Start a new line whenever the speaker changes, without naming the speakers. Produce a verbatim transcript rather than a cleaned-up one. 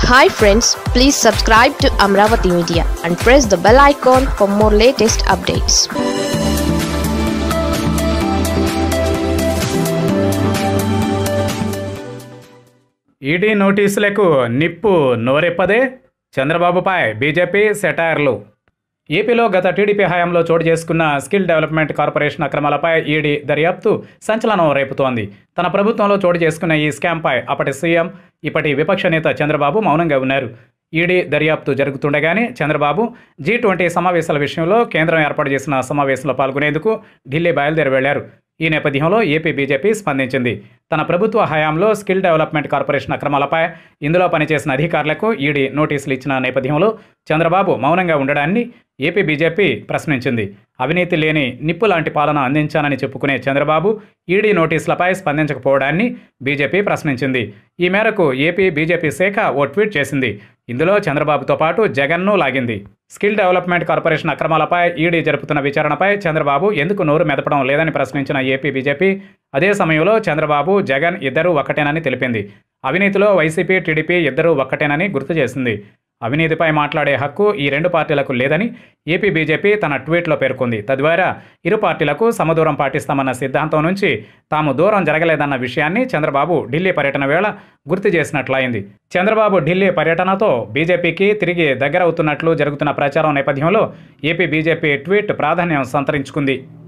Hi friends, please subscribe to Amaravathi Media and press the bell icon for more latest updates.
ED నోటీసులకు నిప్పు నోరెప్పదే. చంద్రబాబుపై BJP సెటైర్లు. ఏపీలో గత టీడీపీ హయాంలో చోటు చేసుకున్న స్కిల్ డెవలప్మెంట్ కార్పొరేషన్ అక్రమాలపై ఈడీ దర్యాప్తు సంచలనం రేపుతోంది. తన ప్రభుత్వంలో చోటు చేసుకున్న ఈ స్కామ్పై అప్పటి సీఎం, ఇప్పటి విపక్ష నేత చంద్రబాబు మౌనంగా ఉన్నారు. ఈడీ దర్యాప్తు జరుగుతుండగానే చంద్రబాబు జీ ట్వంటీ సమావేశాల విషయంలో కేంద్రం ఏర్పాటు చేసిన సమావేశంలో పాల్గొనేందుకు ఢిల్లీ బయలుదేరి వెళ్లారు. ఈ నేపథ్యంలో ఏపీ బీజేపీ స్పందించింది. తన ప్రభుత్వ హయాంలో స్కిల్ డెవలప్మెంట్ కార్పొరేషన్ అక్రమాలపై ఇందులో పనిచేసిన అధికారులకు ఈడీ నోటీసులు ఇచ్చిన నేపథ్యంలో చంద్రబాబు మౌనంగా ఉండడాన్ని ఏపీ బీజేపీ ప్రశ్నించింది. అవినీతి లేని నిప్పు లాంటి పాలన అందించానని చెప్పుకునే చంద్రబాబు ఈడీ నోటీసులపై స్పందించకపోవడాన్ని బీజేపీ ప్రశ్నించింది. ఈ మేరకు ఏపీ బీజేపీ శాఖ ఓ ట్వీట్ చేసింది. ఇందులో చంద్రబాబుతో పాటు జగన్ను లాగింది. స్కిల్ డెవలప్మెంట్ కార్పొరేషన్ అక్రమాలపై ఈడీ జరుపుతున్న విచారణపై చంద్రబాబు ఎందుకు నోరు మెదపడం లేదని ప్రశ్నించిన ఏపీ బీజేపీ అదే సమయంలో చంద్రబాబు, జగన్ ఇద్దరూ ఒక్కటేనని తెలిపింది. అవినీతిలో వైసీపీ, టీడీపీ ఇద్దరూ ఒక్కటేనని గుర్తు చేసింది. అవినీతిపై మాట్లాడే హక్కు ఈ రెండు పార్టీలకు లేదని ఏపీ బీజేపీ తన ట్వీట్లో పేర్కొంది. తద్వారా ఇరు పార్టీలకు సమదూరం పాటిస్తామన్న సిద్ధాంతం నుంచి తాము దూరం జరగలేదన్న విషయాన్ని చంద్రబాబు ఢిల్లీ పర్యటన వేళ గుర్తు చేసినట్లయింది. చంద్రబాబు ఢిల్లీ పర్యటనతో బీజేపీకి తిరిగి దగ్గరవుతున్నట్లు జరుగుతున్న ప్రచారం నేపథ్యంలో ఏపీ బీజేపీ ట్వీట్ ప్రాధాన్యం సంతరించుకుంది.